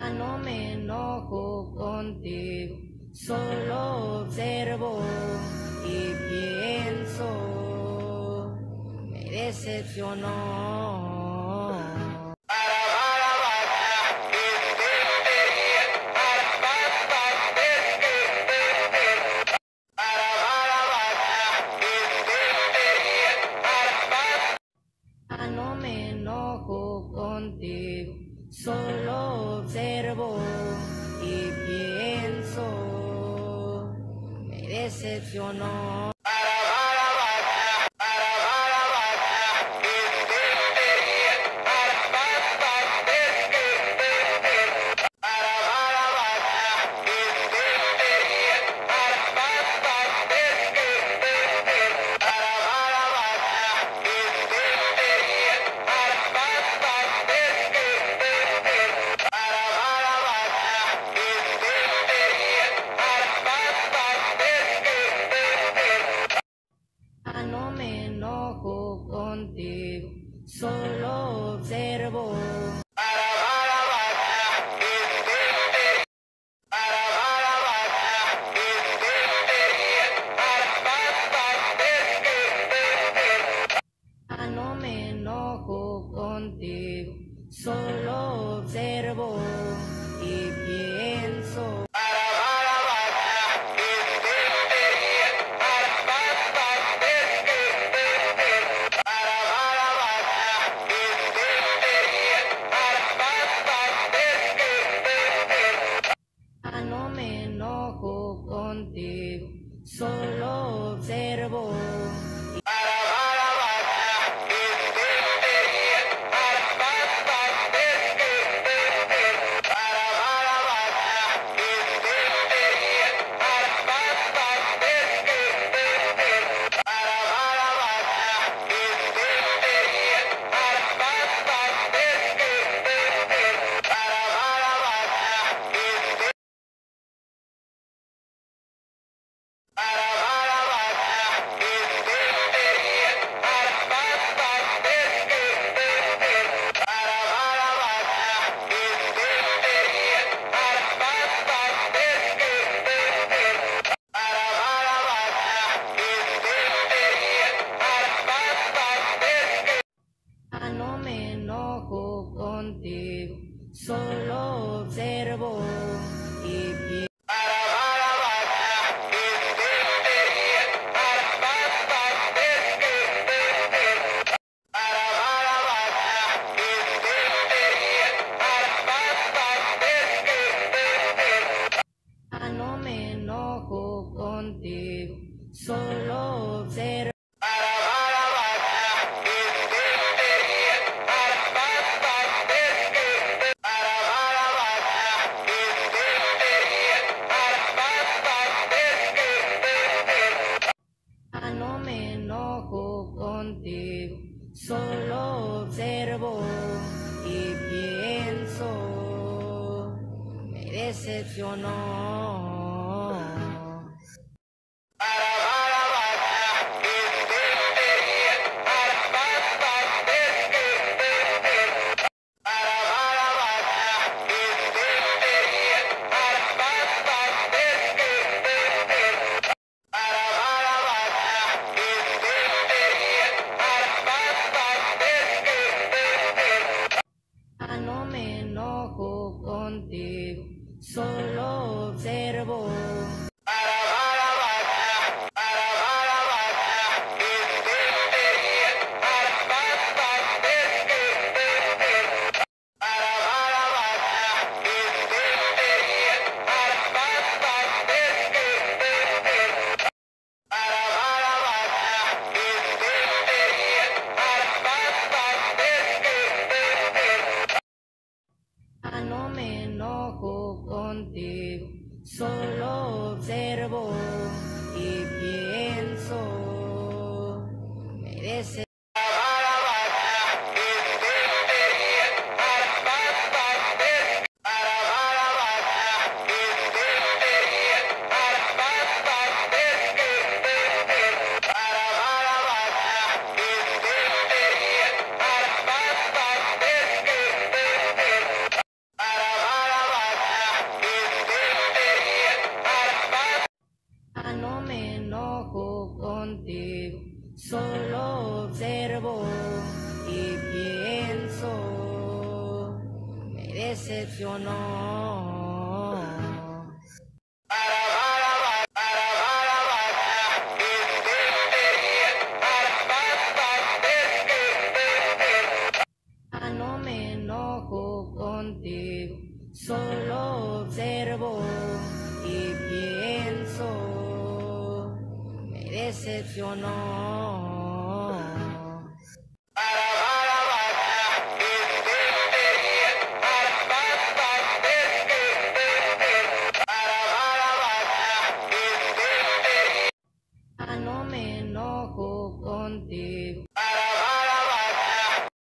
No me enojo contigo, solo observo y pienso, me decepcionó. No me enojo contigo, solo observo y pienso, me decepcionó. No me enojo contigo, solo observo. No me enojo contigo, solo observo y pienso. No me enojo contigo, solo observo. No me enojo contigo, solo observo y pienso. No me enojo contigo, solo observo. No me enojo contigo, solo observo y pienso, me decepcionó. No me enojo contigo, solo observo. No me enojo contigo, solo observo y pienso, me decepcionó. decepcionó. No me enojo contigo, solo observo y pienso, me decepcionó.